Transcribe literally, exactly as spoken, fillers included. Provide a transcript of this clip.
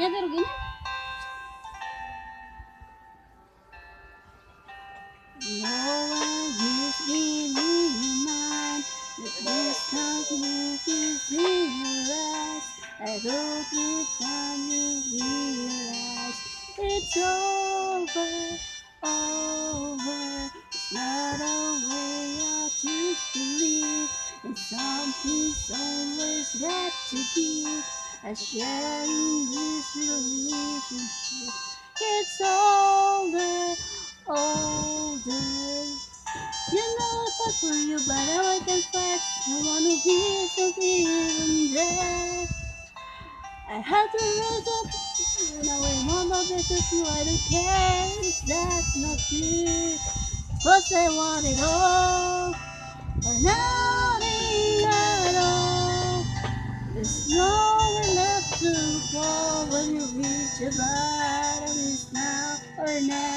Ya taruh gini. No one gives me your mind, but this time you can realize. I hope you time you realize it's over, over. It's not a way I choose to live, and something's always got to give. I share in this relationship. It's older, older. You know I fought for you, but now I can fight. No one who isn't even there. I had to raise up. Now I'm on my best with you. I don't care if that's not you. Cause I want it all, or nothing at all. There's nowhere left to fall when you reach your bottom. It's now or never.